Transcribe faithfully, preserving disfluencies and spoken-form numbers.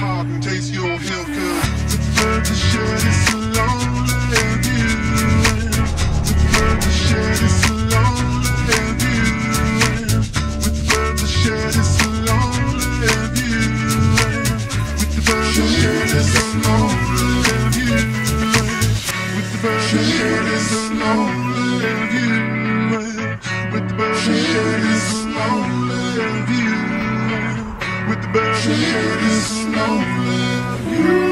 hard and taste your health. Cause with the bird to share this lonely view. With the bird to share this lonely view. With the bird to share this lonely view. With the bird to share this lonely view. With the bird to share this lonely view. With the bird to share this lonely view. With the bird to share this lonely view.